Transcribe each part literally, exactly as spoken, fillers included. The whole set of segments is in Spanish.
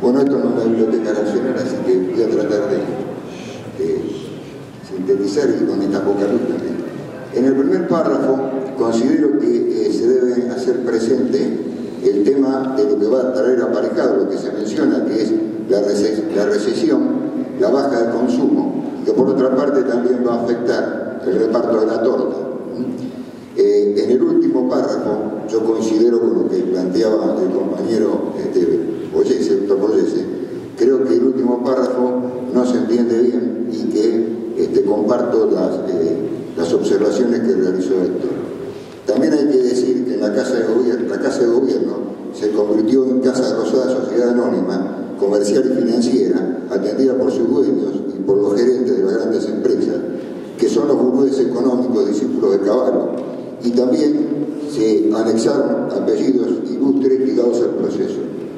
Bueno, esto no es una biblioteca nacional, así que voy a tratar de, de sintetizar y con esta poca luz también. En el primer párrafo considero que eh, se debe hacer presente el tema de lo que va a traer aparejado, lo que se menciona, que es la, reces la recesión, la baja de consumo, que por otra parte también va a afectar el reparto de la torta. Eh, en el último párrafo, yo considero con lo que planteaba el compañero este, Boyese, doctor Boyese, creo que el último párrafo no se entiende bien y que este, comparto las, eh, las observaciones que realizó Héctor. También hay que decir que en la Casa de Gobierno, la Casa de Gobierno se convirtió en Casa Rosada Sociedad Anónima, comercial y financiera, atendida por sus dueños y por los gerentes de las grandes empresas, que son los gurúes económicos discípulos de Caballo, y también se anexaron apellidos ilustres ligados al proceso.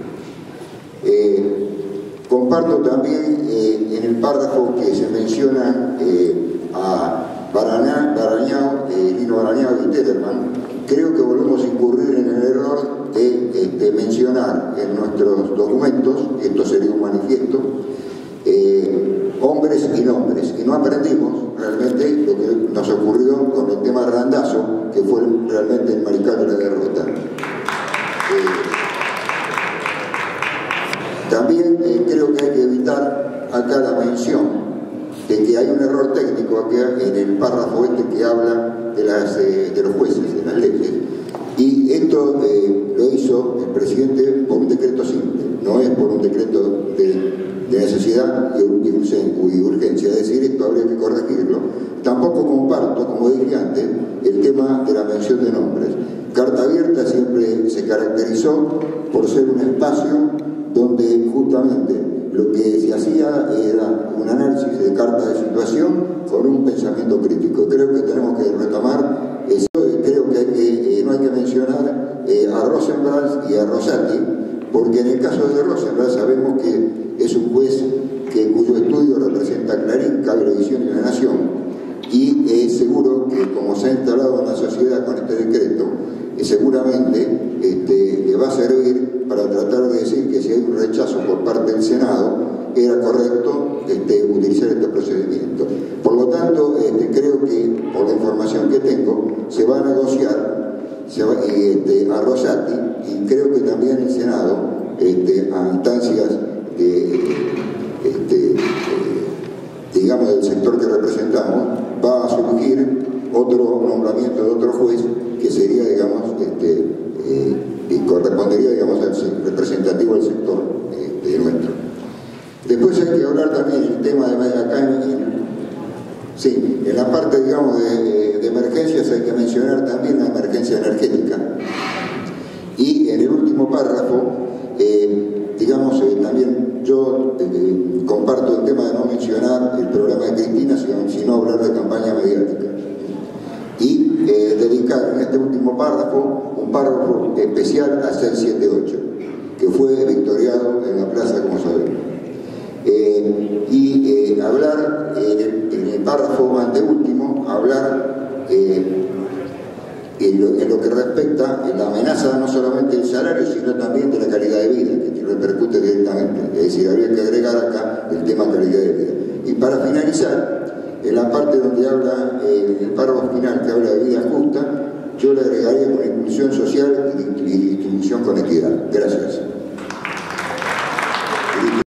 Eh, comparto también eh, en el párrafo que se menciona eh, a Barañao, eh, Lino Barañao y Tellerman. Creo que volvemos a incurrir en el error de este, mencionar en nuestros documentos, esto sería un manifiesto, eh, hombres y nombres, y no aprendimos realmente lo que nos ocurrió con el tema Randazzo, que fue realmente el mariscal de la derrota. Eh, también eh, creo que hay que evitar acá la mención de que hay un error técnico aquí en el párrafo este que habla de, las, eh, de los jueces, de las leyes, y esto eh, lo hizo el presidente por un decreto simple, no es por un decreto de, de necesidad y urgencia, es decir, esto habría que corregirlo. Tampoco comparto, como dije antes, el tema de la mención de nombres. Carta Abierta siempre se caracterizó por ser un espacio donde justamente lo que se hacía era un análisis de carta de situación con un pensamiento crítico. Creo que tenemos que retomar eso. Creo que, hay que eh, no hay que mencionar eh, a Rosenblatt y a Rosati, porque en el caso de Rosenblatt sabemos que es un juez que, cuyo estudio representa a Clarín, Cablevisión y La Nación, y es eh, seguro que, como se ha instalado en la sociedad con este decreto, eh, seguramente este, le va a servir para tratar de decir que si hay un rechazo por parte del Senado, era correcto este, utilizar este procedimiento. Por lo tanto, este, creo que, por la información que tengo, se va a negociar se va, este, a Rosati, y creo que también el Senado, este, a instancias de, este, de, digamos, del sector que representamos, va a surgir otro nombramiento de otro juez que sería, digamos, este, eh, y correspondería, digamos, al representativo del sector este, nuestro. Después hay que hablar también el tema de acá en, en, sí, en la parte, digamos, de, de emergencias hay que mencionar también la emergencia energética. Y en el último párrafo, eh, digamos, eh, también yo eh, comparto el tema de no mencionar el programa de Cristina, sino, sino hablar de campaña mediática. Y eh, dedicar en este último párrafo un párrafo especial a seis siete ocho, que fue victoriado en la plaza, como sabemos. Eh, y eh, hablar eh, en el párrafo anteúltimo, hablar eh, en, lo, en lo que respecta a la amenaza no solamente del salario, sino también de la calidad de vida, que repercute directamente. Es decir, habría que agregar acá el tema calidad de vida. Y para finalizar, en la parte donde habla, eh, en el párrafo final que habla de vida justa, yo le agregaría con inclusión social y distribución con equidad. Gracias.